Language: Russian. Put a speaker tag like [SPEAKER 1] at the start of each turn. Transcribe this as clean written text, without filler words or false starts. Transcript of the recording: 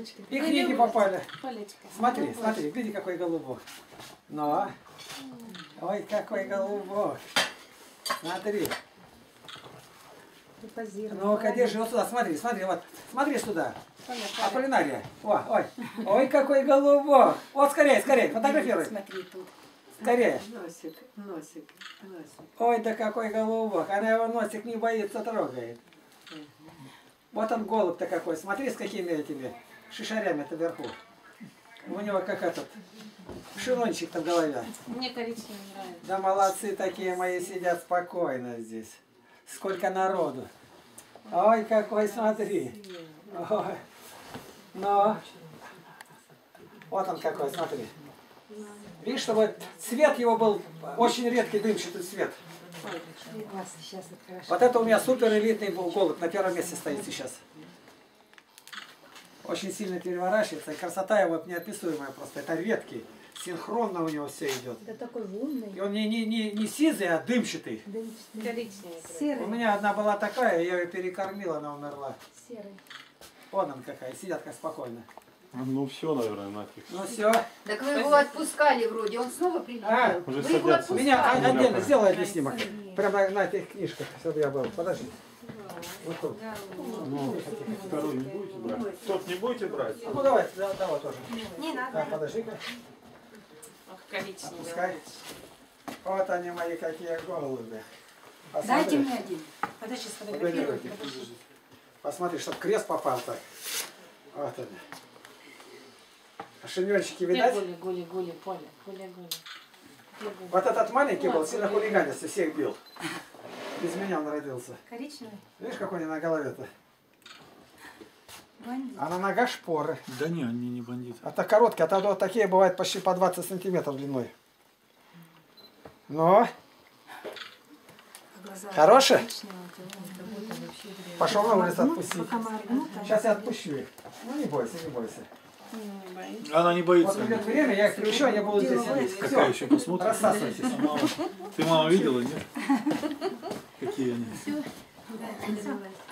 [SPEAKER 1] Полечка.
[SPEAKER 2] И книги попали.
[SPEAKER 1] Полечка.
[SPEAKER 2] Смотри, смотри, види, какой голубок. Ну, ой, какой голубок. Смотри. Ну-ка, держи вот сюда, смотри, смотри, вот. Смотри сюда. Аполлинария. Ой, ой, ой, какой голубок. Вот, скорее, скорее, фотографируй.
[SPEAKER 1] Смотри тут.
[SPEAKER 2] Скорее.
[SPEAKER 3] Носик, носик, носик.
[SPEAKER 2] Ой, да какой голубок. Она его носик не боится, трогает. Вот он голубь-то какой. Смотри, с какими этими шишарями-то вверху. У него как этот шелончик-то в голове.
[SPEAKER 1] Мне коричневый нравится.
[SPEAKER 2] Да молодцы такие мои, сидят спокойно здесь. Сколько народу. Ой, какой, смотри. Ой. Ну. Вот он какой, смотри. Видишь, чтобы цвет его был очень редкий дымчатый цвет. Вот это у меня супер элитный голубь. На первом месте стоит сейчас. Очень сильно переворачивается. И красота его неописуемая просто. Это редкий. Синхронно у него все идет.
[SPEAKER 4] Это такой лунный.
[SPEAKER 2] И он не сизый, а дымчатый.
[SPEAKER 1] Коричневый.
[SPEAKER 4] Серый.
[SPEAKER 2] У меня одна была такая, я ее перекормила, она умерла.
[SPEAKER 4] Серый.
[SPEAKER 2] Вон он какая, сидят как спокойно.
[SPEAKER 5] Ну все, наверное, нафиг.
[SPEAKER 2] Ну все.
[SPEAKER 3] Так вы его отпускали вроде, он снова прилетел.
[SPEAKER 2] А,
[SPEAKER 5] Уже
[SPEAKER 3] Вы его
[SPEAKER 5] садятся.
[SPEAKER 2] меня
[SPEAKER 3] отпускали.
[SPEAKER 2] отдельно сделай один снимок. Прямо на этих книжках, чтобы я был. Подожди. Вот тут.
[SPEAKER 5] Ну, второй не будете брать? Тот не будете брать?
[SPEAKER 2] Ну давай, давай тоже.
[SPEAKER 4] Не надо.
[SPEAKER 2] Так, подожди-ка.
[SPEAKER 1] Ох, коричневый.
[SPEAKER 2] Отпускай. Вот они мои какие голуби.
[SPEAKER 4] Дайте мне один. Подожди,
[SPEAKER 2] Погоди,
[SPEAKER 4] сфотографирую.
[SPEAKER 2] руки. Посмотри, чтобы крест попал так. Вот они. А шиньончики видать?
[SPEAKER 1] Гули, Поля. Гули.
[SPEAKER 2] Вот этот маленький был, сильно хулиганился, всех бил. Без меня он родился.
[SPEAKER 4] Коричневый?
[SPEAKER 2] Видишь, какой у него на голове-то?
[SPEAKER 4] Бандит.
[SPEAKER 2] А на ногах шпоры.
[SPEAKER 5] Да не, они не бандиты.
[SPEAKER 2] Это короткие, а то вот такие бывают почти по 20 сантиметров длиной. Ну,
[SPEAKER 4] Глаза
[SPEAKER 2] хорошие?
[SPEAKER 4] коричневые, как будто вообще греют.
[SPEAKER 2] Пошел на улицу отпусти.
[SPEAKER 4] Пока моргнут, а
[SPEAKER 2] Сейчас я отпущу их. Ну не бойся, не бойся.
[SPEAKER 1] Не боюсь.
[SPEAKER 5] Она не
[SPEAKER 2] Вот
[SPEAKER 5] боится.
[SPEAKER 2] придет время, я их привещу, они будут здесь сидеть.
[SPEAKER 5] Какая
[SPEAKER 2] Все,
[SPEAKER 5] еще посмотрим?
[SPEAKER 2] рассасывайтесь.
[SPEAKER 5] Мама. Ты мама видела, нет? Какие они?
[SPEAKER 4] Да,